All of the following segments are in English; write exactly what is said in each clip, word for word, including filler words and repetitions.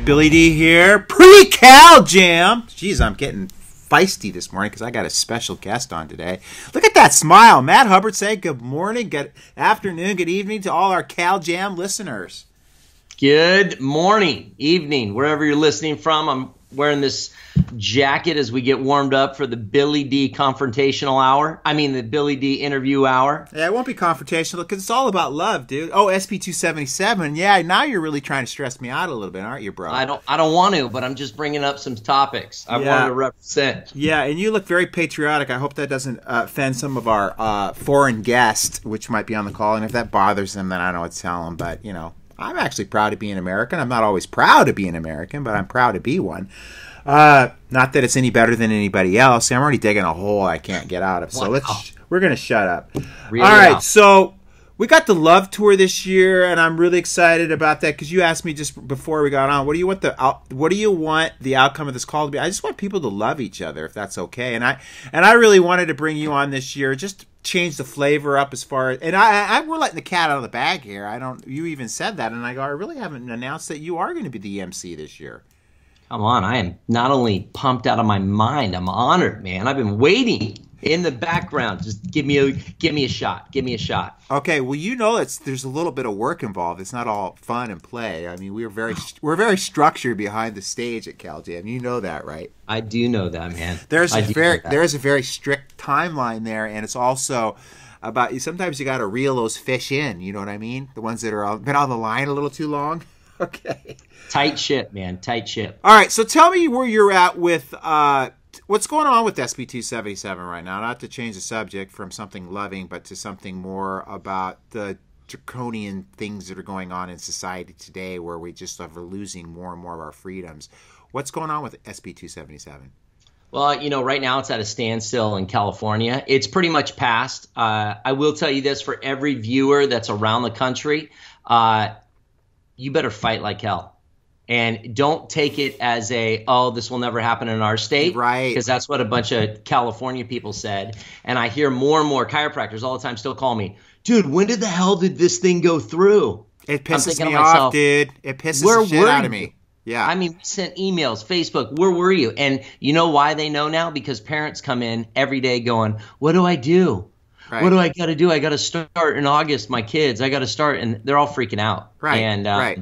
Billy D here. Pre-Cal Jam. Jeez, I'm getting feisty this morning because I got a special guest on today. Look at that smile. Matt Hubbard say good morning, good afternoon, good evening to all our Cal Jam listeners. Good morning, evening, wherever you're listening from. I'm wearing this jacket as we get warmed up for the Billy D confrontational hour. I mean, the Billy D interview hour. Yeah, it won't be confrontational because it's all about love, dude. Oh, S P two seventy-seven. Yeah, now you're really trying to stress me out a little bit, aren't you, bro? I don't I don't want to, but I'm just bringing up some topics I yeah. wanted to represent. Yeah, and you look very patriotic. I hope that doesn't uh, offend some of our uh, foreign guests, which might be on the call. And if that bothers them, then I don't know what to tell them. But, you know, I'm actually proud to be an American. I'm not always proud to be an American, but I'm proud to be one. Uh, not that it's any better than anybody else. I'm already digging a hole I can't get out of. So wow. let's we're gonna shut up. Really All right. wow. So we got the Love Tour this year, and I'm really excited about that because you asked me just before we got on, what do you want the out, what do you want the outcome of this call to be? I just want people to love each other, if that's okay. And I and I really wanted to bring you on this year, just change the flavor up as far as, and I, I we're letting the cat out of the bag here. I don't. You even said that, and I go, I really haven't announced that you are going to be the M C this year. Come on, I am not only pumped out of my mind, I'm honored, man. I've been waiting in the background. Just give me a give me a shot. Give me a shot. Okay, well, you know it's there's a little bit of work involved. It's not all fun and play. I mean, we're very we're very structured behind the stage at Cal Jam. You know that, right? I do know that, man. There's I a very there is a very strict timeline there, and it's also about sometimes you got to reel those fish in. You know what I mean? The ones that are been on the line a little too long. Okay. Tight ship, man. Tight ship. All right. So tell me where you're at with uh, what's going on with S P two seventy-seven right now. Not to change the subject from something loving, but to something more about the draconian things that are going on in society today, where we just are losing more and more of our freedoms. What's going on with S P two seventy-seven? Well, you know, right now it's at a standstill in California. It's pretty much passed. Uh, I will tell you this for every viewer that's around the country. Uh, you better fight like hell. And don't take it as a, oh, this will never happen in our state. Right. Because that's what a bunch of California people said. And I hear more and more chiropractors all the time still call me, dude, when did the hell did this thing go through? It pisses me off, dude. It pisses the shit out of me. Yeah. I mean, we sent emails, Facebook, where were you? And you know why they know now? Because parents come in every day going, what do I do? Right. What do I got to do? I got to start in August, my kids. I got to start. And they're all freaking out. Right, and, um, right.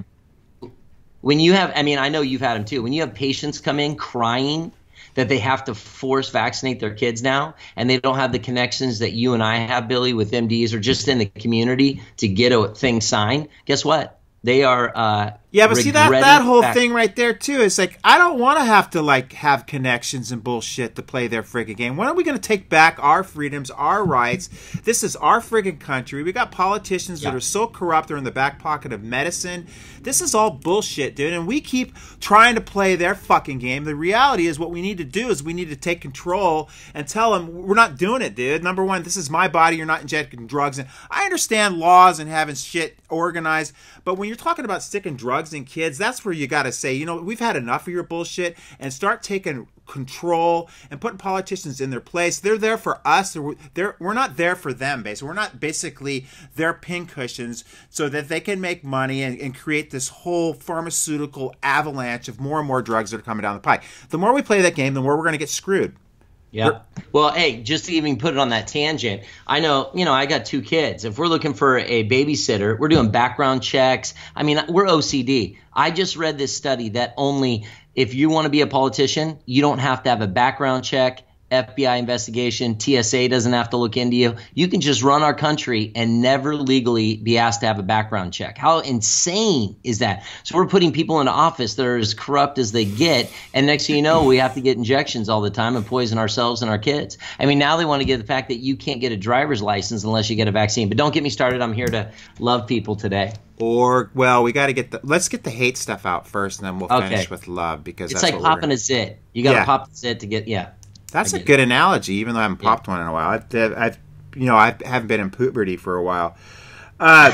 When you have, I mean, I know you've had them too. When you have patients come in crying that they have to force vaccinate their kids now, and they don't have the connections that you and I have, Billy, with M Ds or just in the community to get a thing signed, guess what? They are uh, yeah, but see that that whole back. thing right there too is like I don't want to have to like have connections and bullshit to play their friggin' game. When are we going to take back our freedoms, our rights? This is our friggin' country. We got politicians yeah. that are so corrupt. They're in the back pocket of medicine. This is all bullshit, dude. And we keep trying to play their fucking game. The reality is what we need to do is we need to take control and tell them we're not doing it, dude. Number one, this is my body. You're not injecting drugs. And I understand laws and having shit organized, but when you're talking about sticking drugs in kids, that's where you got to say, you know, we've had enough of your bullshit and start taking control and putting politicians in their place. They're there for us. They're, they're, we're not there for them, basically. We're not basically their pincushions so that they can make money and, and create this whole pharmaceutical avalanche of more and more drugs that are coming down the pike. The more we play that game, the more we're going to get screwed. Yeah. Well, hey, just to even put it on that tangent, I know, you know, I got two kids. If we're looking for a babysitter, we're doing background checks. I mean, we're O C D. I just read this study that only if you want to be a politician, you don't have to have a background check, F B I investigation, T S A doesn't have to look into you. You can just run our country and never legally be asked to have a background check. How insane is that? So we're putting people into office that are as corrupt as they get, and next thing you know, we have to get injections all the time and poison ourselves and our kids. I mean, now they want to get the fact that you can't get a driver's license unless you get a vaccine. But don't get me started. I'm here to love people today. Or, well, we got to get the, let's get the hate stuff out first, and then we'll okay. finish with love. Because it's that's like what popping we're a zit. You got to yeah. pop the zit to get, yeah. That's a good analogy, even though I haven't popped yeah. one in a while. I've, I've, you know, I haven't been in puberty for a while. Uh,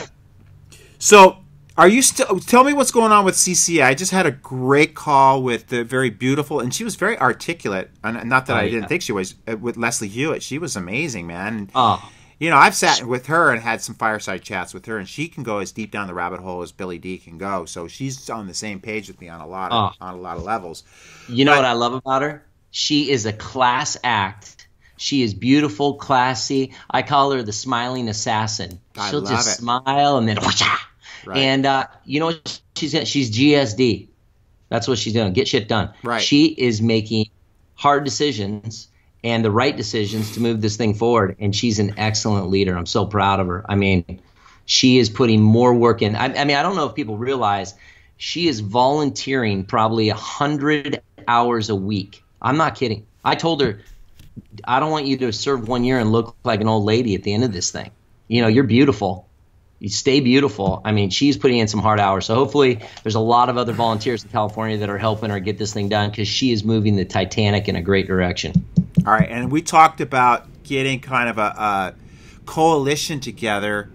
so, are you still? Tell me what's going on with C C A. I just had a great call with the very beautiful, and she was very articulate. And not that oh, I didn't yeah. think she was uh, with Leslie Hewitt. She was amazing, man. Oh, You know, I've sat with her and had some fireside chats with her, and she can go as deep down the rabbit hole as Billy D can go. So she's on the same page with me on a lot of oh. on a lot of levels. You know but, what I love about her? She is a class act. She is beautiful, classy. I call her the smiling assassin. I She'll love just it. smile and then whoosh-ah. Right. And uh, you know what she's she's G S D. That's what she's doing. Get shit done. Right. She is making hard decisions and the right decisions to move this thing forward. And she's an excellent leader. I'm so proud of her. I mean, she is putting more work in. I, I mean, I don't know if people realize she is volunteering probably a hundred hours a week. I'm not kidding. I told her, I don't want you to serve one year and look like an old lady at the end of this thing. You know, you're beautiful. You stay beautiful. I mean, she's putting in some hard hours. So hopefully there's a lot of other volunteers in California that are helping her get this thing done because she is moving the Titanic in a great direction. All right. And we talked about getting kind of a, a coalition together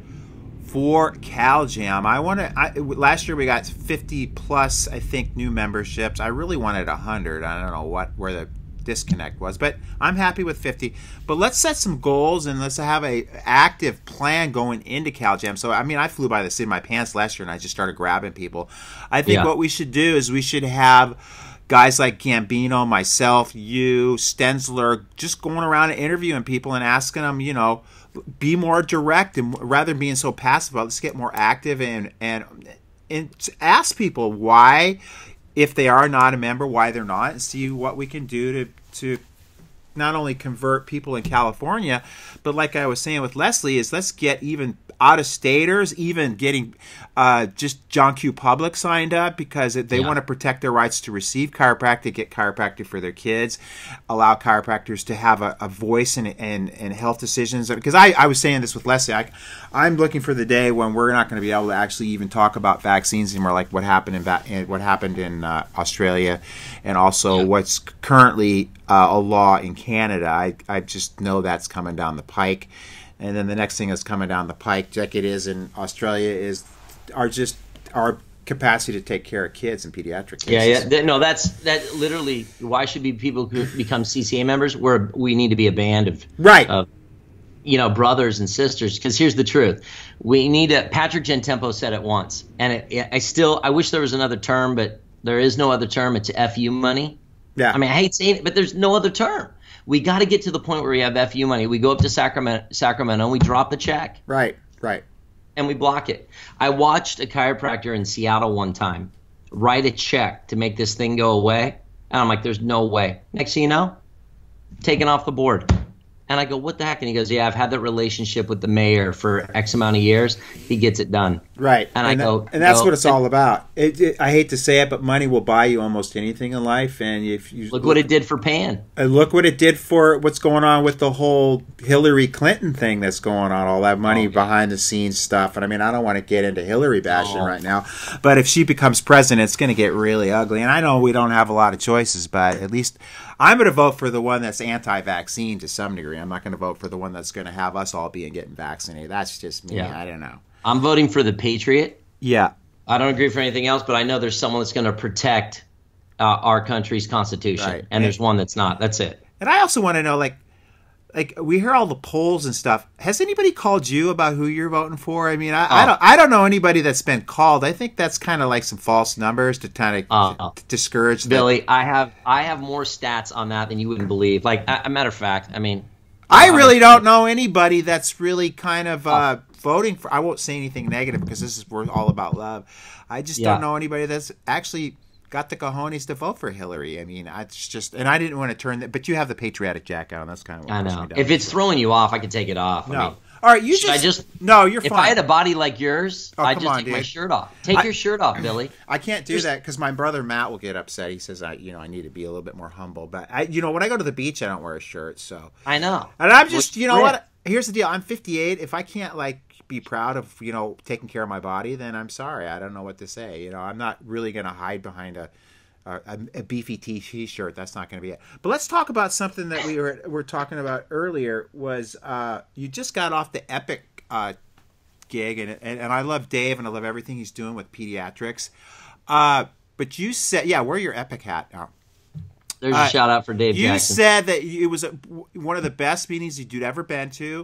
for CalJam. I want to. Last year we got fifty plus, I think, new memberships. I really wanted one hundred. I don't know what where the disconnect was, but I'm happy with fifty. But let's set some goals and let's have a active plan going into CalJam. So I mean, I flew by the seat of my pants last year and I just started grabbing people. I think yeah. what we should do is we should have guys like Gambino, myself, you, Stensler, just going around and interviewing people and asking them, you know, be more direct and rather than being so passive about it, let's get more active and and and ask people why, if they are not a member, why they're not, and see what we can do to to not only convert people in California, but like I was saying with Leslie, is let's get even out-of-staters, even getting uh, just John Q. Public signed up because they yeah. want to protect their rights to receive chiropractic, get chiropractic for their kids, allow chiropractors to have a, a voice in, in, in health decisions. Because I, I was saying this with Leslie, I, I'm looking for the day when we're not going to be able to actually even talk about vaccines anymore, like what happened in, va- what happened in uh, Australia, and also yeah. what's currently uh, a law in Canada. I, I just know that's coming down the pike. And then the next thing that's coming down the pike, like it is in Australia, is our just our capacity to take care of kids and pediatric cases. Yeah, yeah. No, that's that. Literally, why should be people who become C C A members? We're we need to be a band of right, of, you know, brothers and sisters. Because here's the truth: we need to. Patrick Gentempo said it once, and it, I still I wish there was another term, but there is no other term. It's F U money. Yeah. I mean, I hate saying it, but there's no other term. We got to get to the point where we have F U money. We go up to Sacramento, Sacramento, and we drop the check. Right, right. And we block it. I watched a chiropractor in Seattle one time write a check to make this thing go away. And I'm like, there's no way. Next thing you know, taken off the board. And I go, what the heck? And he goes, yeah, I've had that relationship with the mayor for X amount of years. He gets it done. Right. And, and I that, go, and that's no. what it's all about. It, it, I hate to say it, but money will buy you almost anything in life. And if you look, look what it did for Pan. And look what it did for what's going on with the whole Hillary Clinton thing that's going on, all that money oh, behind the scenes stuff. And I mean, I don't want to get into Hillary bashing oh. right now, but if she becomes president, it's going to get really ugly. And I know we don't have a lot of choices, but at least I'm going to vote for the one that's anti-vaccine to some degree. I'm not going to vote for the one that's going to have us all being getting vaccinated. That's just me. Yeah. I don't know. I'm voting for the Patriot. Yeah. I don't agree for anything else, but I know there's someone that's going to protect uh, our country's constitution, right. and, and there's one that's not. That's it. And I also want to know, like, like we hear all the polls and stuff. Has anybody called you about who you're voting for? I mean, I, oh. I don't. I don't know anybody that's been called. I think that's kind of like some false numbers to kind of oh. discourage them. Billy, I have I have more stats on that than you wouldn't believe. Like, a, a matter of fact, I mean, I really don't know anybody that's really kind of uh, oh. voting for. I won't say anything negative because this is we're all about love. I just yeah. don't know anybody that's actually got the cojones to vote for Hillary. I mean, it's just, and I didn't want to turn that, but you have the patriotic jacket on. That's kind of what I know. If it's throwing you off, I can take it off. No. I mean, all right, you just, I just no, you're if fine. If I had a body like yours, oh, I'd just on, take dude. my shirt off. Take I, your shirt off, Billy. I can't do just, that because my brother Matt will get upset. He says, I, you know, I need to be a little bit more humble. But I, you know, when I go to the beach, I don't wear a shirt. So I know. And I'm just, you know what? Here's the deal. I'm fifty-eight. If I can't like be proud of, you know, taking care of my body, then I'm sorry. I don't know what to say. You know, I'm not really going to hide behind a, a, a beefy t-shirt. That's not going to be it. But let's talk about something that we were were talking about earlier. Was uh, you just got off the Epic uh, gig, and, and and I love Dave, and I love everything he's doing with pediatrics. Uh, but you said, yeah, wear your Epic hat now. There's a uh, shout out for Dave you Jackson. You said that it was a, one of the best meetings you'd ever been to.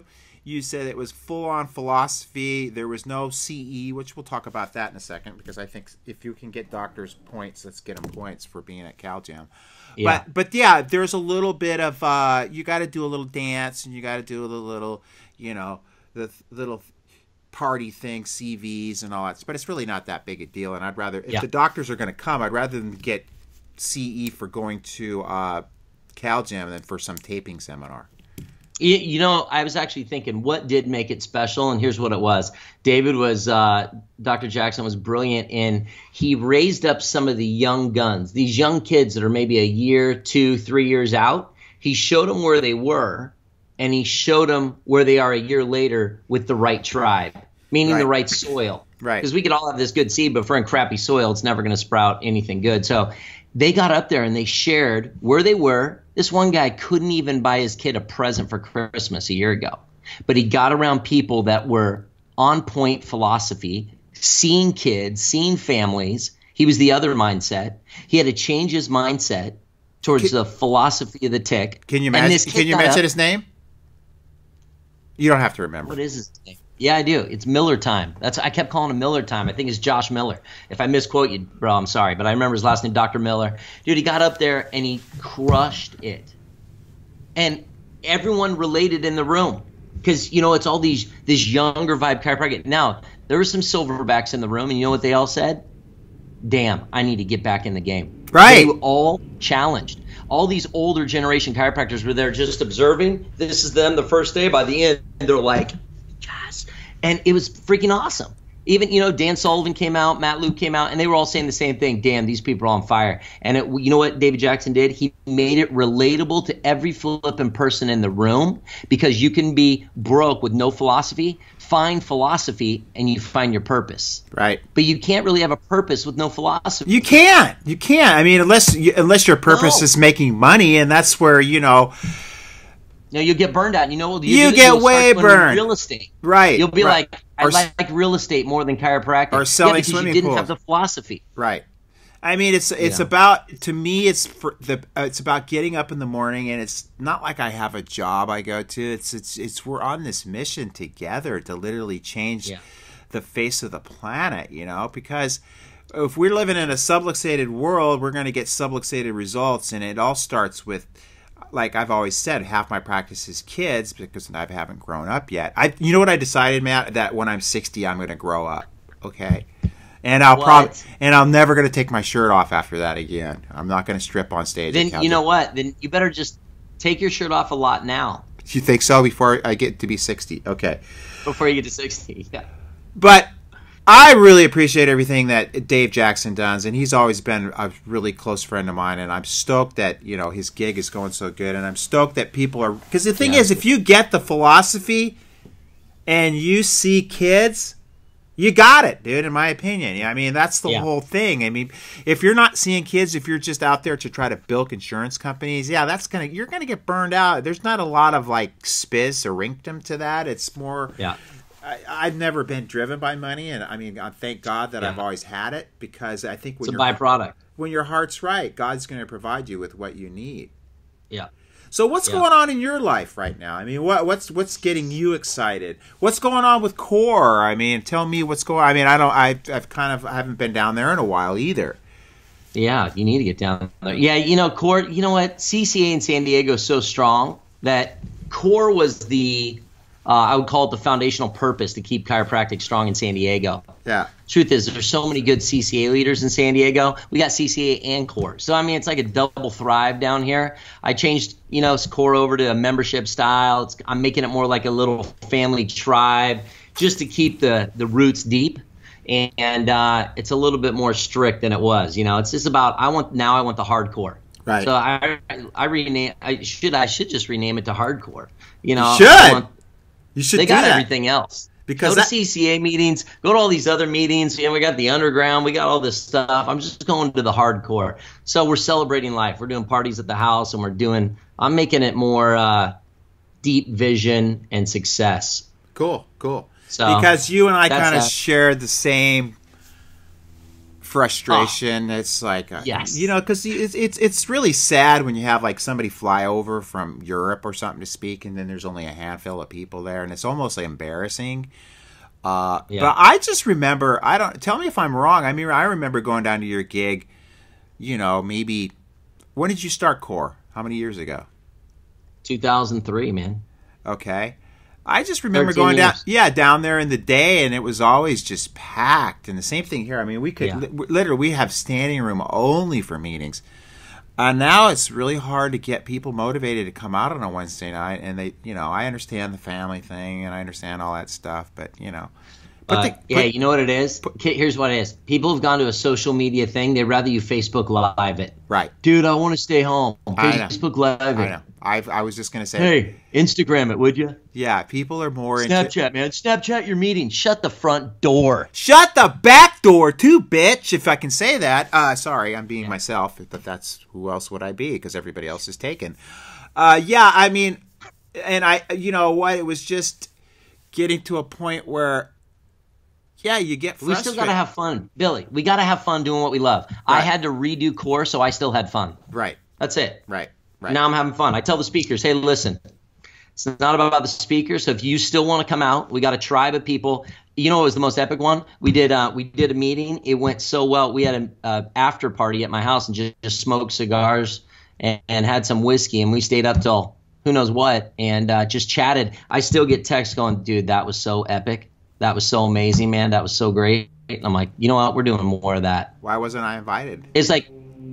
You said it was full on philosophy. There was no C E, which we'll talk about that in a second, because I think if you can get doctors points, let's get them points for being at CalJam. Yeah. But but yeah, there's a little bit of uh, you got to do a little dance, and you got to do a little, little, you know, the little party thing, C Vs and all that. But it's really not that big a deal. And I'd rather, if yeah. the doctors are going to come, I'd rather them get C E for going to uh, CalJam than for some taping seminar. You know, I was actually thinking what did make it special, and here's what it was. David was, uh, Doctor Jackson was brilliant in, he raised up some of the young guns, these young kids that are maybe a year, two, three years out. He showed them where they were, and he showed them where they are a year later with the right tribe, meaning right. the right soil. Right. Because we could all have this good seed, but if we're in crappy soil, it's never going to sprout anything good. So they got up there and they shared where they were. This one guy couldn't even buy his kid a present for Christmas a year ago, but he got around people that were on point philosophy, seeing kids, seeing families. He was the other mindset. He had to change his mindset towards can, the philosophy of the tick. Can you, imagine, can you mention up, his name? You don't have to remember. What is his name? Yeah, I do. It's Miller Time. That's I kept calling him Miller Time. I think it's Josh Miller. If I misquote you, bro, I'm sorry. But I remember his last name, Doctor Miller. Dude, he got up there and he crushed it. And everyone related in the room. Because, you know, it's all these this younger vibe chiropractic. Now, there were some silverbacks in the room, and you know what they all said? Damn, I need to get back in the game. Right. They were all challenged. All these older generation chiropractors were there just observing. This is them the first day. By the end, they're like, yes. And it was freaking awesome. Even, you know, Dan Sullivan came out, Matt Luke came out, and they were all saying the same thing. Damn, these people are on fire. And it, you know what David Jackson did? He made it relatable to every flipping person in the room, because you can be broke with no philosophy, find philosophy, and you find your purpose. Right. But you can't really have a purpose with no philosophy. You can't. You can't. I mean, unless you, unless your purpose no. is making money, and that's where, you know. No, you get burned out. You know, you, you do, get way burned. Real estate, right? You'll be right. like, I or, like real estate more than chiropractic, or selling yeah, because swimming you didn't pools. have the philosophy, right? I mean, it's it's yeah. about to me, it's for the uh, it's about getting up in the morning, and it's not like I have a job I go to. It's it's it's we're on this mission together to literally change yeah. the face of the planet, you know, because if we're living in a subluxated world, we're going to get subluxated results, and it all starts with. Like I've always said, half my practice is kids because I haven't grown up yet. I, you know what I decided, Matt? That when I'm sixty, I'm going to grow up. Okay, and I'll probably and I'm never going to take my shirt off after that again. I'm not going to strip on stage. Then you know what? Then you better just take your shirt off a lot now. You think so? Before I get to be sixty? Okay. Before you get to sixty, yeah. But I really appreciate everything that Dave Jackson does, and he's always been a really close friend of mine, and I'm stoked that, you know, his gig is going so good, and I'm stoked that people are, because the thing yeah. is, if you get the philosophy and you see kids, you got it, dude, in my opinion. I mean, that's the yeah. whole thing. I mean, if you're not seeing kids, if you're just out there to try to bilk insurance companies, yeah, that's gonna, you're going to get burned out. There's not a lot of, like, spiz or rinkdom to that. It's more... Yeah. I, I've never been driven by money, and I mean, I thank God that yeah. I've always had it, because I think when it's a your, byproduct. When your heart's right, God's going to provide you with what you need. Yeah. So what's yeah. going on in your life right now? I mean, what what's what's getting you excited? What's going on with Core? I mean, tell me what's going. I mean, I don't. I I've kind of I haven't been down there in a while either. Yeah, you need to get down there. Yeah, you know, Core. You know what? C C A in San Diego is so strong that Core was the. Uh, I would call it the foundational purpose to keep chiropractic strong in San Diego. Yeah. Truth is, there's so many good C C A leaders in San Diego. We got C C A and Core. So, I mean, it's like a double thrive down here. I changed, you know, Core over to a membership style. It's, I'm making it more like a little family tribe just to keep the, the roots deep. And uh, it's a little bit more strict than it was. You know, it's just about, I want, now I want the hardcore. Right. So I, I rename, I should, I should just rename it to hardcore. You know, you should. I want, You should they do got that. everything else. Because go that- to C C A meetings, go to all these other meetings. You know, we got the underground, we got all this stuff. I'm just going to the hardcore. So we're celebrating life. We're doing parties at the house, and we're doing. I'm making it more uh, deep vision and success. Cool, cool. So because you and I kind of that. share the same frustration. Oh. It's like, uh, yes. you know, because it's, it's it's really sad when you have like somebody fly over from Europe or something to speak, and then there's only a handful of people there, and it's almost like embarrassing. Uh, yeah. But I just remember, I don't, tell me if I'm wrong. I mean, I remember going down to your gig, you know, maybe, when did you start CORE? How many years ago? two thousand three, man. Okay. I just remember going down, yeah, down there in the day, and it was always just packed. And the same thing here. I mean, we could yeah. li- literally we have standing room only for meetings. Uh, now it's really hard to get people motivated to come out on a Wednesday night, and they, you know, I understand the family thing, and I understand all that stuff, but you know, but uh, they, yeah, but, you know what it is? Here's what it is. People have gone to a social media thing. They'd rather you Facebook Live it. Right, dude. I want to stay home. Facebook Live it. I know. I I was just gonna say. Hey, Instagram it, would you? Yeah, people are more Snapchat, into, man. Snapchat your meeting. Shut the front door. Shut the back door, too, bitch. If I can say that. Uh, sorry, I'm being yeah. myself, but that's who else would I be? Because everybody else is taken. Uh, yeah, I mean, and I, you know what? It was just getting to a point where, yeah, you get frustrated. We still gotta have fun, Billy. We gotta have fun doing what we love. Right. I had to redo CORE, so I still had fun. Right. That's it. Right. Right. Now I'm having fun. I tell the speakers, hey, listen, it's not about the speakers. So if you still want to come out, we got a tribe of people. You know what was the most epic one? We did uh, we did a meeting. It went so well. We had an uh, after party at my house and just, just smoked cigars and, and had some whiskey. And we stayed up till who knows what and uh, just chatted. I still get texts going, dude, that was so epic. That was so amazing, man. That was so great. And I'm like, you know what? We're doing more of that. Why wasn't I invited? It's like,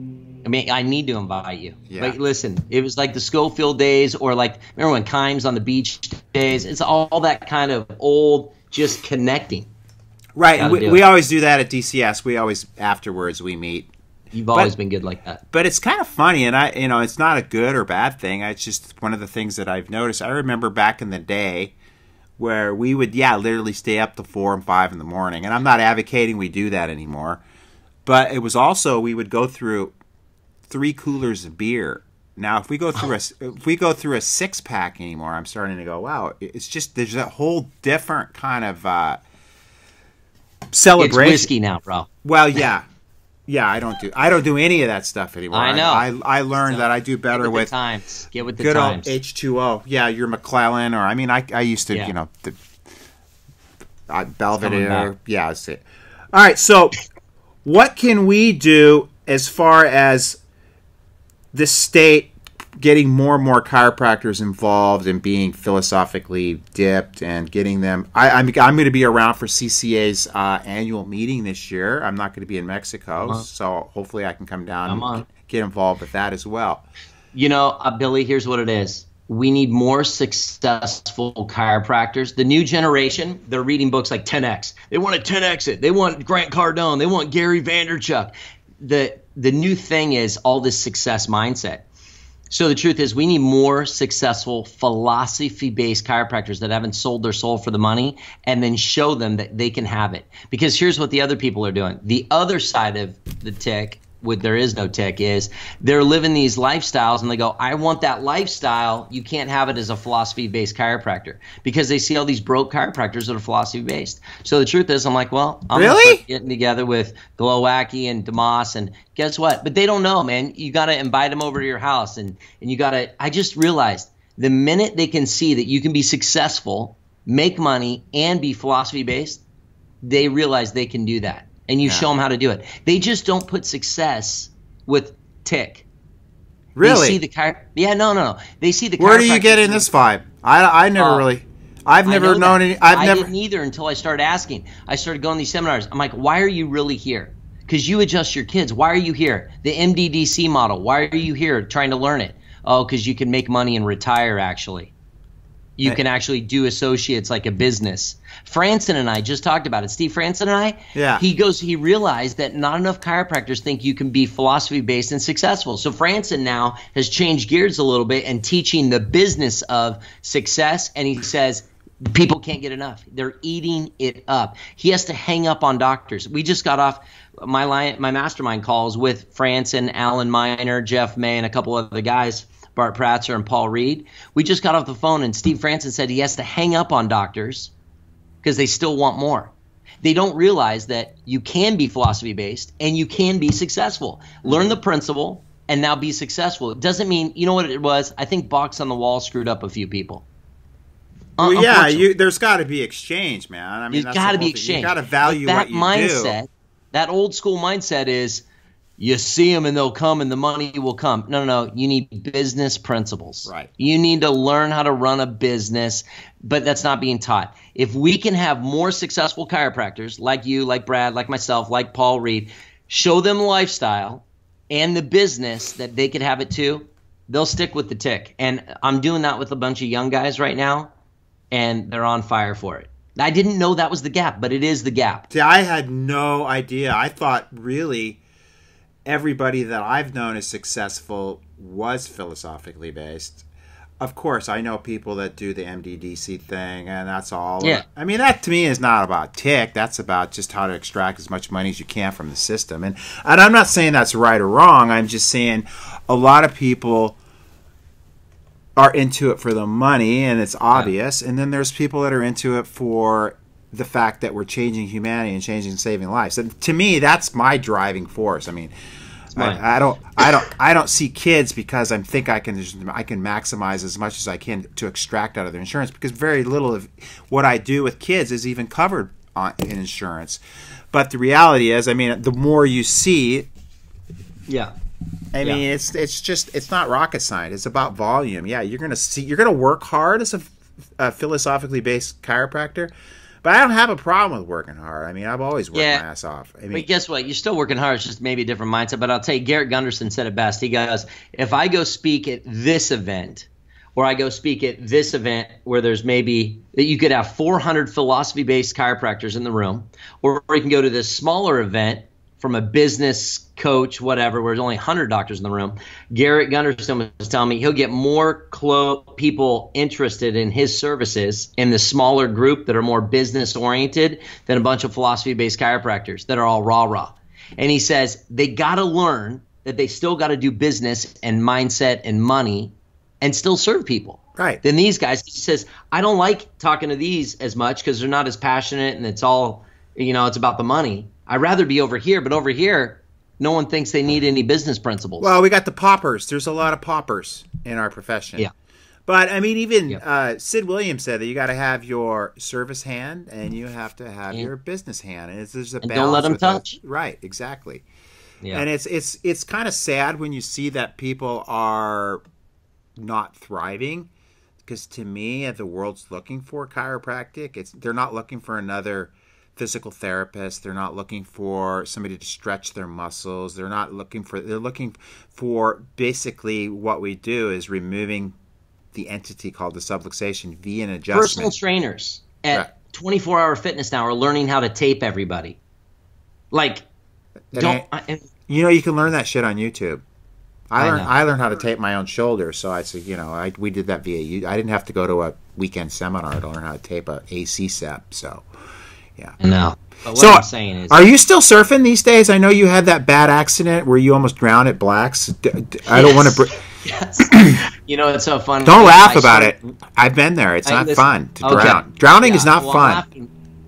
I mean, I need to invite you. Yeah. Like, listen, it was like the Schofield days or like, remember when Kimes on the beach days? It's all that kind of old, just connecting. Right. We, we always do that at D C S. We always, afterwards, we meet. You've always but, been good like that. But it's kind of funny, and I, you know, it's not a good or bad thing. It's just one of the things that I've noticed. I remember back in the day where we would, yeah, literally stay up to four and five in the morning. And I'm not advocating we do that anymore. But it was also, we would go through three coolers of beer. Now, if we go through a if we go through a six pack anymore, I'm starting to go, wow. It's just there's a whole different kind of uh, celebration. It's whiskey now, bro. Well, yeah, yeah. I don't do I don't do any of that stuff anymore. I know. I I, I learned so, that I do better get with, with the times. Get with the good times. old H two O. Yeah, your McClellan, or I mean, I I used to yeah. you know the uh, Belvedere. Yeah, that's it. All right, so what can we do as far as the state getting more and more chiropractors involved and being philosophically dipped and getting them? I, I'm I'm going to be around for C C A's uh, annual meeting this year. I'm not going to be in Mexico, so hopefully I can come down come and get involved with that as well. You know, uh, Billy, here's what it is. We need more successful chiropractors. The new generation, they're reading books like ten X. They want to ten X it. They want Grant Cardone. They want Gary Vaynerchuk. The the new thing is all this success mindset. So the truth is we need more successful philosophy-based chiropractors that haven't sold their soul for the money and then show them that they can have it. Because here's what the other people are doing. The other side of the tick, with there is no tick, is they're living these lifestyles and they go, I want that lifestyle. You can't have it as a philosophy-based chiropractor because they see all these broke chiropractors that are philosophy-based. So the truth is I'm like, well, I'm really? getting together with Glowacki and Demas, and guess what? But they don't know, man. You got to invite them over to your house, and, and you got to – I just realized the minute they can see that you can be successful, make money, and be philosophy-based, they realize they can do that. And you yeah. show them how to do it. They just don't put success with tick. Really? They see the chiro- yeah, no, no, no. They see the. Where do you get in this vibe? I, I never uh, really. I've never known that. any. I've I never. didn't either until I started asking. I started going to these seminars. I'm like, why are you really here? Because you adjust your kids. Why are you here? The M D D C model. Why are you here trying to learn it? Oh, because you can make money and retire. Actually, you can actually do associates like a business. Franson and I just talked about it. Steve Franson and I, yeah. he goes, he realized that not enough chiropractors think you can be philosophy-based and successful. So Franson now has changed gears a little bit and teaching the business of success. And he says people can't get enough. They're eating it up. He has to hang up on doctors. We just got off my line, my mastermind calls with Franson, Alan Miner, Jeff May, and a couple other guys, Bart Pratzer and Paul Reed. We just got off the phone and Steve Franson said he has to hang up on doctors because they still want more. They don't realize that you can be philosophy-based and you can be successful. Learn the principle and now be successful. It doesn't mean, you know what it was? I think Box on the Wall screwed up a few people. Well, yeah, you, there's got to be exchange, man. I mean, there's got to be exchange. You got to value that what you mindset, do. That old school mindset is, you see them and they'll come and the money will come. No, no, no. You need business principles. Right. You need to learn how to run a business, but that's not being taught. If we can have more successful chiropractors like you, like Brad, like myself, like Paul Reed, show them lifestyle and the business that they could have it too, they'll stick with the tick. And I'm doing that with a bunch of young guys right now, and they're on fire for it. I didn't know that was the gap, but it is the gap. See, I had no idea. I thought really everybody that I've known is successful was philosophically based. Of course, I know people that do the M D D C thing, and that's all. Yeah. I mean, that to me is not about tick. That's about just how to extract as much money as you can from the system. And, and I'm not saying that's right or wrong. I'm just saying a lot of people are into it for the money, and it's obvious. Yeah. And then there's people that are into it for the fact that we're changing humanity and changing and saving lives. And to me, that's my driving force. I mean, I, I don't, I don't, I don't see kids because I think I can, I can maximize as much as I can to extract out of their insurance, because very little of what I do with kids is even covered on, in insurance. But the reality is, I mean, the more you see, yeah. I mean, yeah. it's it's just it's not rocket science. It's about volume. Yeah, you're gonna see, you're gonna work hard as a, a philosophically based chiropractor. But I don't have a problem with working hard. I mean, I've always worked yeah. my ass off. I mean, but guess what? You're still working hard. It's just maybe a different mindset. But I'll tell you, Garrett Gunderson said it best. He goes, if I go speak at this event, or I go speak at this event where there's maybe that you could have four hundred philosophy-based chiropractors in the room, or you can go to this smaller event from a business coach, whatever, where there's only one hundred doctors in the room. Garrett Gunderson was telling me he'll get more clo- people interested in his services in the smaller group that are more business-oriented than a bunch of philosophy-based chiropractors that are all rah-rah. And he says they got to learn that they still got to do business and mindset and money and still serve people. Right. Then these guys, he says, I don't like talking to these as much because they're not as passionate and it's all, you know, it's about the money. I'd rather be over here, but over here, no one thinks they need any business principles. Well, we got the paupers. There's a lot of paupers in our profession. Yeah. But, I mean, even yep. uh, Sid Williams said that you got to have your service hand and you have to have yeah. your business hand. And it's, there's a and balance. Don't let them with touch. That. Right, exactly. Yeah. And it's it's it's kind of sad when you see that people are not thriving, because to me, the world's looking for chiropractic. It's they're not looking for another physical therapist. They're not looking for somebody to stretch their muscles. They're not looking for, they're looking for basically what we do is removing the entity called the subluxation via an adjustment. Personal trainers at right. twenty-four hour Fitness Now are learning how to tape everybody. Like, and don't. I, I, you know, you can learn that shit on YouTube. I, I learned know. I learned how to tape my own shoulder, so I said, you know, I we did that via YouTube. I didn't have to go to a weekend seminar to learn how to tape a A C C E P. So, yeah. No. But what so, I'm saying is, are you still surfing these days? I know you had that bad accident where you almost drowned at Black's. D- d- I don't want to. Br- yes. You know, it's so funny. Don't laugh I about started, it. I've been there. It's I, not listen, fun to okay. drown. Drowning yeah, is not well, fun. Laughing,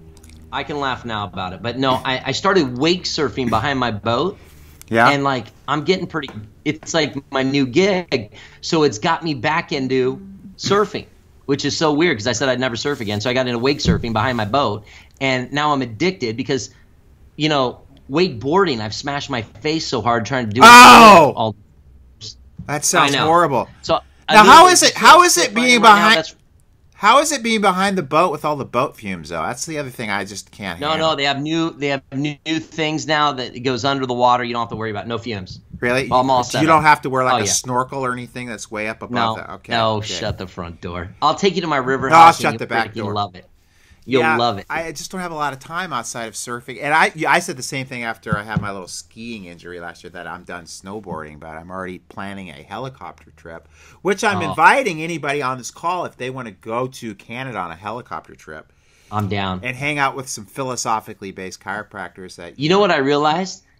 I can laugh now about it, but no, I, I started wake surfing behind my boat. Yeah. And like, I'm getting pretty. It's like my new gig, so it's got me back into surfing, which is so weird because I said I'd never surf again. So I got into wake surfing behind my boat, and now I'm addicted because, you know, wakeboarding. I've smashed my face so hard trying to do it. Oh, all, that sounds horrible. So now, how is it? How is it being right behind? Now, how is it being behind the boat with all the boat fumes, though? That's the other thing I just can't. No, handle. no, they have new. They have new, new things now that it goes under the water. You don't have to worry about no fumes. Really? I'm all set you don't up. have to wear like oh, a yeah. snorkel or anything that's way up above no, that. Okay. No, okay. shut the front door. I'll take you to my river no, house. I'll shut the back door. You'll love it. You'll yeah, love it. I just don't have a lot of time outside of surfing. And I I said the same thing after I had my little skiing injury last year, that I'm done snowboarding, but I'm already planning a helicopter trip, which I'm oh. inviting anybody on this call if they want to go to Canada on a helicopter trip. I'm down. And hang out with some philosophically based chiropractors that You know what I realized?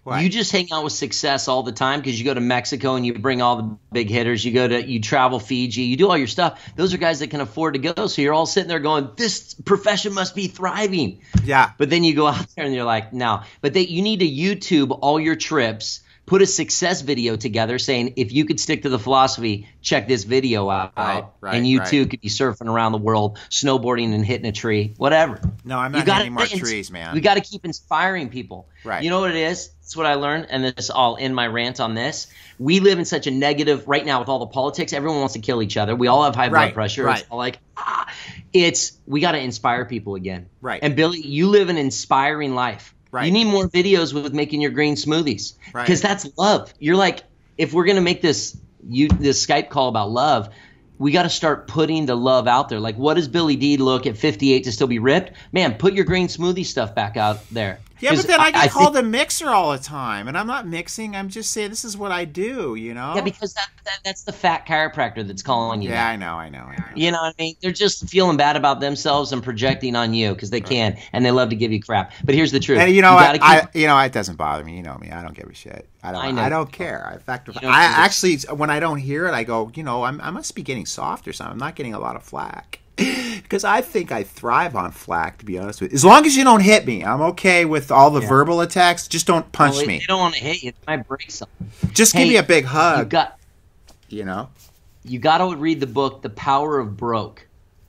What? You just hang out with success all the time because you go to Mexico and you bring all the big hitters. You go to you travel Fiji. You do all your stuff. Those are guys that can afford to go. So you're all sitting there going, "This profession must be thriving." Yeah. But then you go out there and you're like, "No." But they, you need to YouTube all your trips. Put a success video together saying, if you could stick to the philosophy, check this video out. Right, right, and you right. too could be surfing around the world, snowboarding and hitting a tree, whatever. No, I'm not You gotta- hitting more it's- trees, man. We got to keep inspiring people. Right. You know what it is? That's what I learned, and this all in my rant on this. We live in such a negative right now with all the politics. Everyone wants to kill each other. We all have high Right, blood pressure. right. It's all like, ah. It's we got to inspire people again. Right. And Billy, you live an inspiring life. Right. You need more videos with making your green smoothies Right. because that's love. You're like, if we're gonna make this you this Skype call about love, we got to start putting the love out there. Like, what does Billy D look at fifty-eight to still be ripped? Man, put your green smoothie stuff back out there. Yeah, 'Cause but then I get I called think- a mixer all the time, and I'm not mixing. I'm just saying this is what I do, you know? Yeah, because that, that that's the fat chiropractor that's calling you. Yeah, that. I know, I know, I know. You know what I mean? They're just feeling bad about themselves and projecting on you because they can, and they love to give you crap. But here's the truth. And you know what? gotta keep- I, you know, it doesn't bother me. You know me. I don't give a shit. I don't. I I, know. don't care. In fact, You don't I give a- actually, when I don't hear it, I go, you know, I'm, I must be getting soft or something. I'm not getting a lot of flack because I think I thrive on flack. To be honest with you, as long as you don't hit me, I'm okay with all the Yeah. verbal attacks. Just don't punch Well, they, me. They don't want to hit you. They might break something. Just Hey, give me a big You hug. got You know. you got to read the book, The Power of Broke.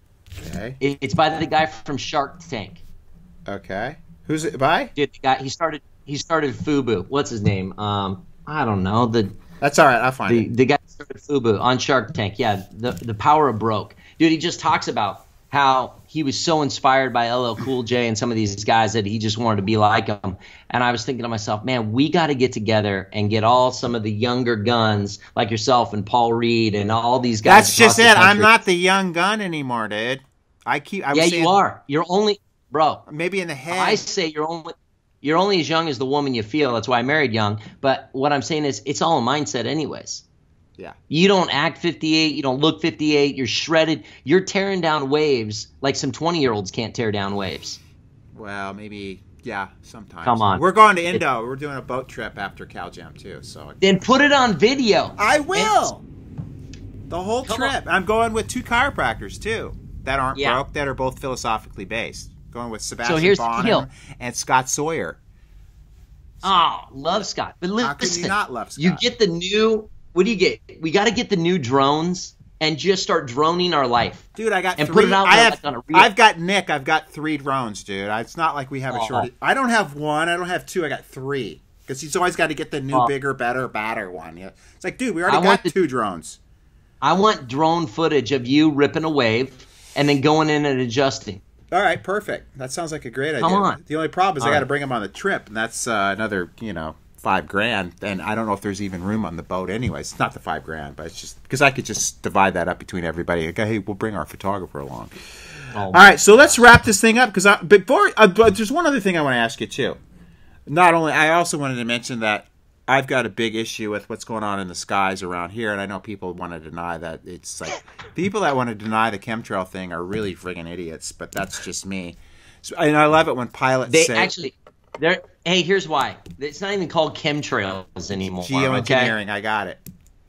Okay. It, it's by the guy from Shark Tank. Okay. Who's it by? Dude, the guy he started he started Fubu. What's his name? Um, I don't know. The That's all right. I'll find the, it. the guy who started Fubu on Shark Tank. Yeah, the the power of broke. Dude, he just talks about how he was so inspired by L L Cool J and some of these guys that he just wanted to be like them. And I was thinking to myself, man, we got to get together and get all some of the younger guns like yourself and Paul Reed and all these guys. That's just across it. the I'm country. not the young gun anymore, dude. I keep. I was Yeah, saying, you are. You're only, bro. Maybe in the head. I say you're only you're only as young as the woman you feel. That's why I married young. But what I'm saying is, it's all a mindset, anyways. Yeah. You don't act fifty-eight. You don't look fifty-eight. You're shredded. You're tearing down waves like some twenty-year-olds can't tear down waves. Well, maybe. Yeah. Sometimes. Come on. We're going to Indo. We're doing a boat trip after Cal Jam too. So Then put it on video. I will. The whole Come trip. I'm going with two chiropractors too that aren't Yeah. broke. That are both philosophically based. Going with Sebastian here's the Bonham deal. and Scott Sawyer. Oh, love Scott. But listen, How can you not love Scott? you get the new. What do you get? We got to get the new drones and just start droning our life. Dude, I got And three. put it out I there have. like on a reel. I've got Nick. I've got three drones, dude. I- It's not like we have a Oh. shortage. I don't have one. I don't have two. I got three because he's always got to get the new, Oh. bigger, better, badder one. Yeah. It's like, dude, we already I got want the- two drones. I want drone footage of you ripping a wave and then going in and adjusting. All right, perfect. That sounds like a great idea. Come on. The only problem is All I got to right. bring him on the trip, and that's uh, another, you know, five grand. And I don't know if there's even room on the boat. Anyways, it's not the five grand, but it's just because I could just divide that up between everybody. Okay, hey, we'll bring our photographer along. Oh, All right, so let's wrap this thing up because I, before uh, but there's one other thing I want to ask you too. Not only, I also wanted to mention that I've got a big issue with what's going on in the skies around here, and I know people want to deny that. It's like people that want to deny the chemtrail thing are really friggin' idiots, but that's just me. So, and I love it when pilots They say actually, they're. Hey, here's why. It's not even called chemtrails anymore. Okay? geoengineering. I got it.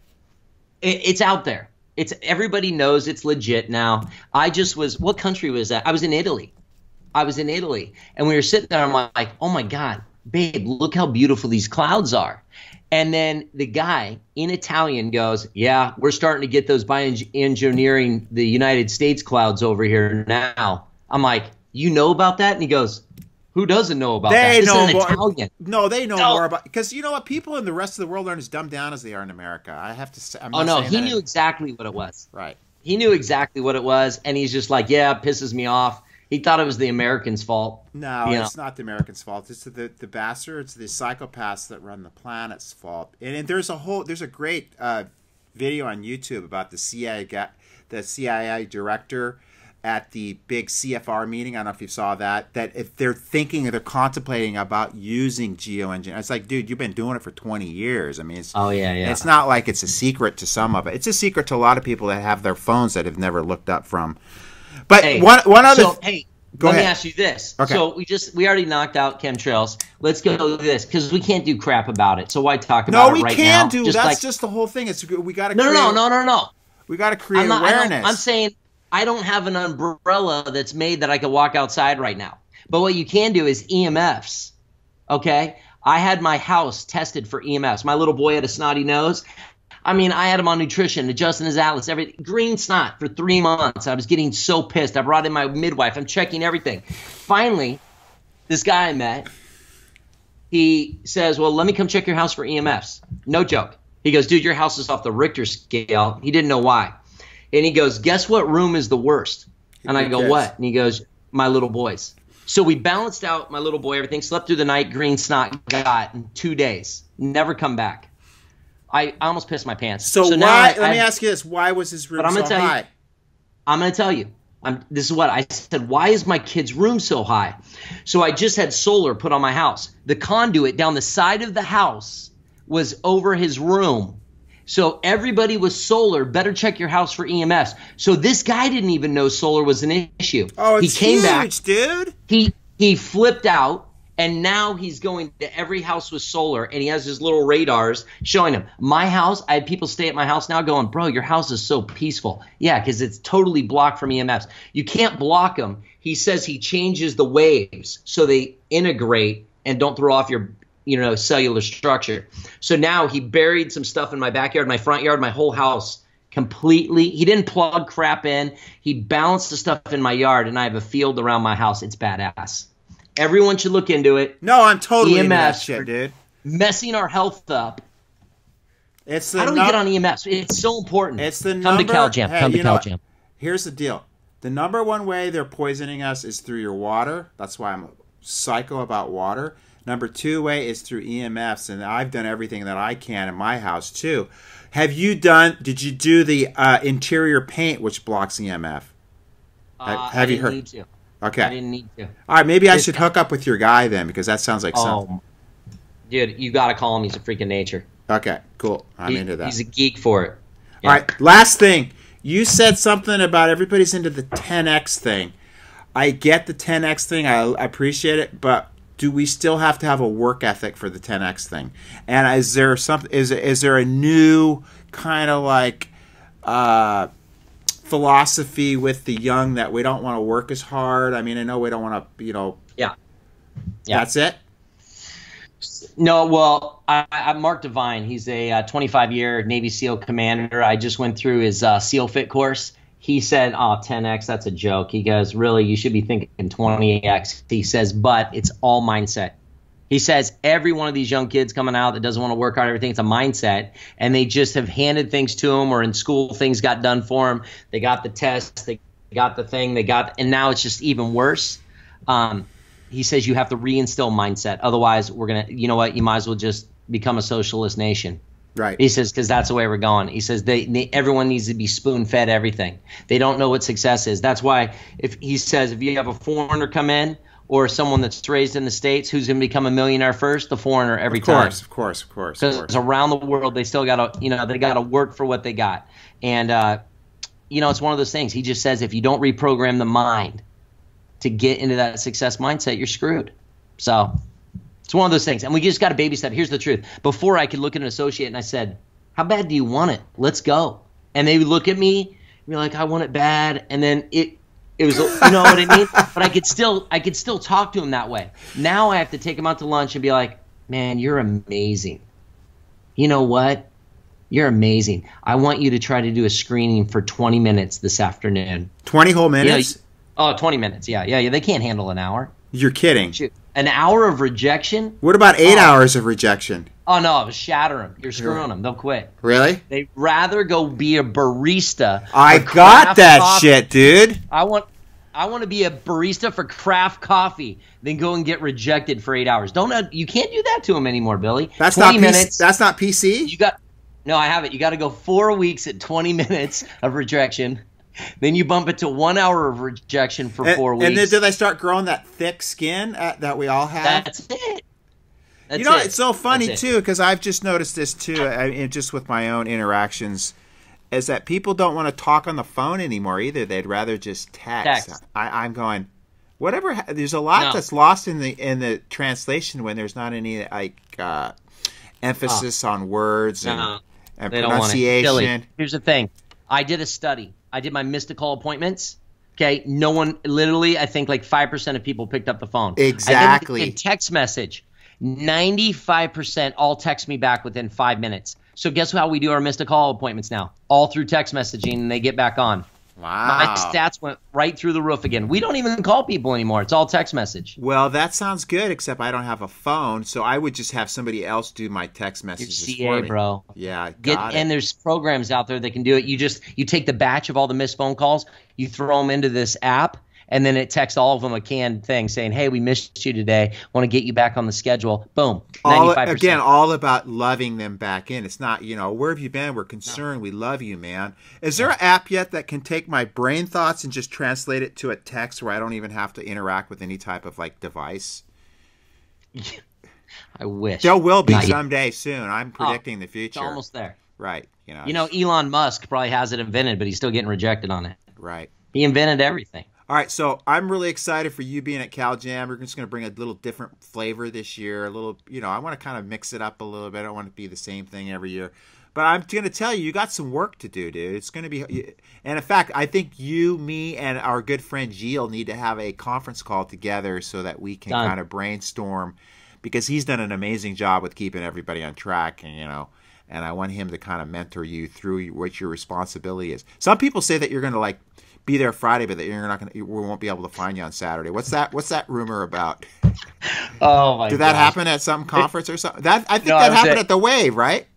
It, it's out there. It's everybody knows it's legit now. I just was. What country was that? I was in Italy. I was in Italy, and we were sitting there. I'm like, oh my god, babe, look how beautiful these clouds are. And then the guy in Italian goes, yeah, we're starting to get those bioengineering the United States clouds over here now. I'm like, you know about that? And he goes, who doesn't know about that? They This know is an more. Italian. No, they know No. more about because you know what? People in the rest of the world aren't as dumbed down as they are in America. I have to say. I'm Oh not no, saying he that knew in- exactly what it was. right. He knew exactly what it was, and he's just like, yeah, it pisses me off. He thought it was the Americans' fault. No, You it's not the Americans' fault. It's the the bastards, the psychopaths that run the planet's fault. And, and there's a whole there's a great uh, video on YouTube about the C I A guy, the C I A director at the big C F R meeting. I don't know if you saw that. That if they're thinking or they're contemplating about using geoengineering, it's like, dude, you've been doing it for twenty years. I mean, it's, Oh, yeah, yeah. It's not like it's a secret to some of it. It's a secret to a lot of people that have their phones that have never looked up from. But Hey, one one other. So, hey, Go Let ahead. me ask you this. Okay. So we just we already knocked out chemtrails. Let's go to this because we can't do crap about it. So why talk No, about we it right can now? do. Just That's like, just the whole thing. It's we got to no, no, no, no, no, no. We got to create I'm not, I don't- awareness. I'm saying I don't have an umbrella that's made that I could walk outside right now. But what you can do is E M Fs. Okay, I had my house tested for E M Fs. My little boy had a snotty nose. I mean, I had him on nutrition, adjusting his atlas, every green snot for three months. I was getting so pissed. I brought in my midwife. I'm checking everything. Finally, this guy I met, he says, well, let me come check your house for E M Fs. No joke. He goes, dude, your house is off the Richter scale. He didn't know why. And he goes, guess what room is the worst? And I go, Yes. what? And he goes, my little boys. So we balanced out my little boy, everything, slept through the night, green snot got in two days. Never come back. I, I almost pissed my pants. So, now why? I- let me I- ask you this: why was his room But I'm so gonna tell you- high? I'm going to tell you. I'm, this is what I said. Why is my kid's room so high? So I just had solar put on my house. The conduit down the side of the house was over his room. So everybody was solar. Better check your house for E M Fs. So this guy didn't even know solar was an issue. Oh, it's he came huge, back. dude. He he flipped out, and now he's going to every house with solar, and he has his little radars showing him. My house, I had people stay at my house now going, bro, your house is so peaceful. Yeah, because it's totally blocked from E M Fs. You can't block them. He says he changes the waves so they integrate and don't throw off your you know, cellular structure. So now he buried some stuff in my backyard, my front yard, my whole house completely. He didn't plug crap in. He balanced the stuff in my yard, and I have a field around my house. It's badass. Everyone should look into it. No, I'm totally into that E M Fs shit, for dude. Messing our health up. It's the How do we num- get on E M Fs? It's so important. It's the Come number. to CalJam. Hey, Come to you know what? CalJam. Here's the deal: the number one way they're poisoning us is through your water. That's why I'm psycho about water. Number two way is through E M Fs, and I've done everything that I can in my house too. Have you done? Did you do the uh, interior paint which blocks E M F? Have, Uh, have I you didn't heard? Need to. Okay. I didn't need to. All right. Maybe I It's- should hook up with your guy then, because that sounds like something. Oh, dude, you got to call him. He's a freak of nature. Okay. Cool. I'm He- into that. He's a geek for it. Yeah. All right. Last thing. You said something about everybody's into the ten X thing. I get the ten X thing. I, I appreciate it, but do we still have to have a work ethic for the ten X thing? And is there some is is there a new kind of like uh, philosophy with the young that we don't want to work as hard? I mean, I know we don't want to, you know. Yeah. Yeah. That's it. No, well, I, I, Mark Devine, he's a twenty-five year Navy SEAL commander. I just went through his uh, SEAL Fit course. He said, oh, ten X, that's a joke. He goes, really, you should be thinking twenty X. He says, but it's all mindset. He says every one of these young kids coming out that doesn't want to work hard, everything, it's a mindset. And they just have handed things to them, or in school things got done for them. They got the test, they got the thing, they got, and now it's just even worse. Um, he says you have to reinstill mindset. Otherwise, we're going to, you know what, you might as well just become a socialist nation. Right. He says, because that's the way we're going. He says they, they everyone needs to be spoon fed everything. They don't know what success is. That's why if he says if you have a foreigner come in or someone that's raised in the States, who's going to become a millionaire first? The foreigner every Of time. course, of course, of course, of course. Because around the world, they still got to, you know, they got to work for what they got. And, uh, you know, it's one of those things. He just says if you don't reprogram the mind to get into that success mindset, you're screwed. So it's one of those things. And we just got to baby step. Here's the truth. Before I could look at an associate and I said, how bad do you want it? Let's go. And they would look at me and be like, I want it bad. And then it it was, you know what I mean? But I could still I could still talk to him that way. Now I have to take him out to lunch and be like, man, you're amazing. You know what? You're amazing. I want you to try to do a screening for twenty minutes this afternoon. twenty whole You know, minutes? oh, twenty minutes. Yeah, yeah, yeah. They can't handle an hour. You're kidding. Shoot. An hour of rejection? What about eight Oh. hours of rejection? Oh, no, it was shatter them. You're screwing them. They'll quit. Really? They'd rather go be a barista. I for got craft that coffee. shit, dude. I want I want to be a barista for craft coffee than go and get rejected for eight hours. Don't uh, you can't do that to them anymore, Billy. That's not twenty P C, minutes. that's not P C? You got no, I have it. You got to go four weeks at twenty minutes of rejection. Then you bump it to one hour of rejection for and, four weeks. and then do they start growing that thick skin uh, that we all have? That's it. That's you know, it. it's so funny That's it. too, because I've just noticed this too, I mean, just with my own interactions, is that people don't want to talk on the phone anymore either. They'd rather just text. Text. I, I'm going, Whatever. There's a lot No. that's lost in the in the translation when there's not any like uh, emphasis Oh. on words and, No. and They don't want it. pronunciation. Silly. Here's the thing. I did a study. I did my mystical appointments. Okay. No one, literally, I think like five percent of people picked up the phone. Exactly. I did a text message. ninety-five percent all text me back within five minutes. So guess how we do our missed call appointments now? All through text messaging, and they get back on. Wow. My stats went right through the roof again. We don't even call people anymore. It's all text message. Well, that sounds good, except I don't have a phone, so I would just have somebody else do my text You're messages C for A, me. bro. Yeah, Get, got it. and there's programs out there that can do it. You just you take the batch of all the missed phone calls, you throw them into this app, and then it texts all of them a canned thing saying, "Hey, we missed you today. Want to get you back on the schedule." Boom. all, ninety-five percent. again, all about loving them back in. It's not, you know, where have you been? We're concerned. No. We love you, man. Is there an app yet that can take my brain thoughts and just translate it to a text where I don't even have to interact with any type of like device? I wish. There will be Not someday yet. Soon. I'm predicting oh, the future. It's almost there. Right. You know, you know, Elon Musk probably has it invented, but he's still getting rejected on it. Right. He invented everything. All right, so I'm really excited for you being at CalJam. We're just going to bring a little different flavor this year. A little, you know, I want to kind of mix it up a little bit. I don't want it to be the same thing every year. But I'm going to tell you, you got some work to do, dude. It's going to be, and in fact, I think you, me, and our good friend Gilles need to have a conference call together so that we can Done. kind of brainstorm, because he's done an amazing job with keeping everybody on track, and you know, and I want him to kind of mentor you through what your responsibility is. Some people say that you're going to like be there Friday, but that you're not going to, we won't be able to find you on Saturday. What's that? What's that rumor about? Oh my! Did that gosh. happen at some conference or something? That I think No, that I happened at, at the Wave, right?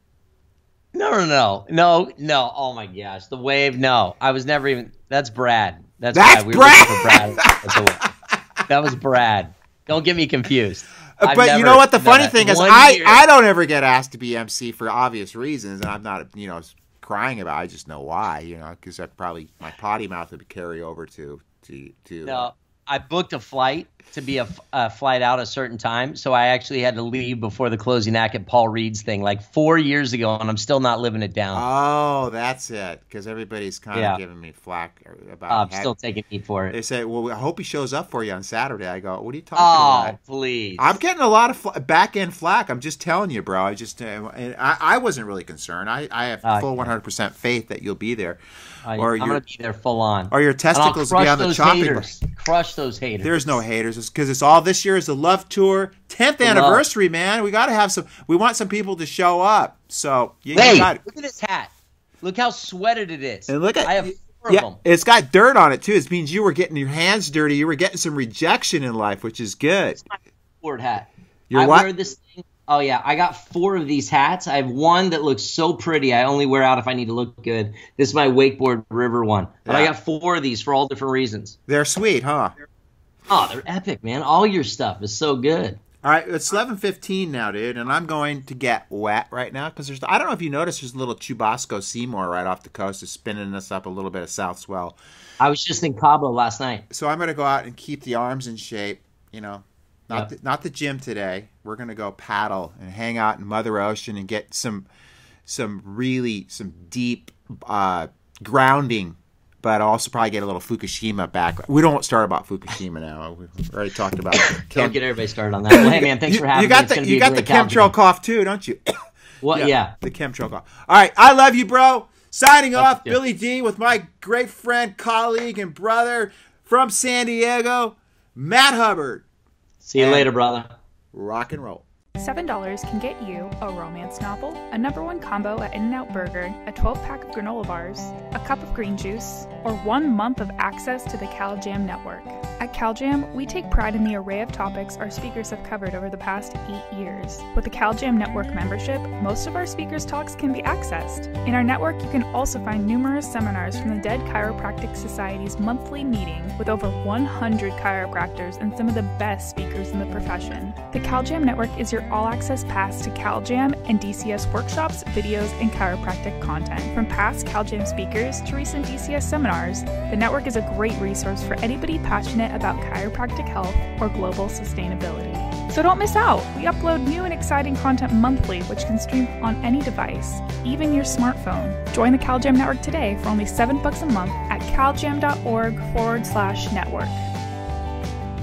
No, no, no, no, no. Oh my gosh, the Wave. No, I was never even. That's Brad. That's, That's Brad. We Brad. were looking for Brad. That's the Wave. That was Brad. Don't get me confused. Uh, I've but never, you know what? The funny no, thing is, one I year- I don't ever get asked to be M C for obvious reasons, and I'm not, you know, crying about it. I just know why, you know, because that probably my potty mouth would carry over to to to. No, I booked a flight to be a, a flight out a certain time, so I actually had to leave before the closing act at Paul Reed's thing like four years ago, and I'm still not living it down. Oh, that's it. Because everybody's kind Yeah. of giving me flack about. I'm heck- still taking heat for it. They say, "Well, I hope he shows up for you on Saturday." I go, "What are you talking Oh, about?" please. I'm getting a lot of fl- back end flack. I'm just telling you, bro. I just, uh, and I, I wasn't really concerned. I, I have Uh, full yeah. one hundred percent faith that you'll be there, I, or I'm your going to be there full on. or your And I'll testicles will crush be on the those chopping block. haters. Crush those haters. There's no haters because it's all this year is the Love Tour tenth The love. anniversary, man. We got to have some. We want some people to show up. So you, you Hey, got. look at this hat. Look how sweated it is. And look at I have four yeah, of them. it's got dirt on it too. It means you were getting your hands dirty. You were getting some rejection in life, which is good. Ford hat. Your I what? wear this thing. Oh yeah, I got four of these hats. I have one that looks so pretty. I only wear out if I need to look good. This is my wakeboard river one. But I Yeah. got four of these for all different reasons. They're sweet, huh? Oh, they're epic, man. All your stuff is so good. All right, it's eleven fifteen now, dude, and I'm going to get wet right now because there's. I don't know if you noticed, there's a little Chubasco Seymour right off the coast, is spinning us up a little bit of south swell. I was just in Cabo last night. So I'm going to go out and keep the arms in shape. You know, not Yep. the, not the gym today. We're going to go paddle and hang out in Mother Ocean and get some some really some deep uh, grounding. But also probably get a little Fukushima back. We don't start about Fukushima now. We've already talked about it. Don't get everybody started on that. Well, hey man, thanks you, for having you got me. It's the gonna you be a got the great couch chemtrail again. cough too, don't you? What? Yeah. The chemtrail cough. All right, I love you, bro. Signing Love off, you. Billy D with my great friend, colleague, and brother from San Diego, Matt Hubbard. See you And- later, brother. Rock and roll. seven dollars can get you a romance novel, a number one combo at In-N-Out Burger, a twelve pack of granola bars, a cup of green juice, or one month of access to the CalJam network. At CalJam, we take pride in the array of topics our speakers have covered over the past eight years. With the CalJam network membership, most of our speakers' talks can be accessed. In our network, you can also find numerous seminars from the Dead Chiropractic Society's monthly meeting with over one hundred chiropractors and some of the best speakers in the profession. The CalJam network is your all-access pass to CalJam and D C S workshops, videos, and chiropractic content. From past CalJam speakers to recent D C S seminars, the network is a great resource for anybody passionate about chiropractic health or global sustainability. So don't miss out! We upload new and exciting content monthly, which can stream on any device, even your smartphone. Join the CalJam network today for only seven bucks a month at caljam.org forward slash network.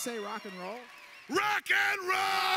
say rock and roll? Rock and roll!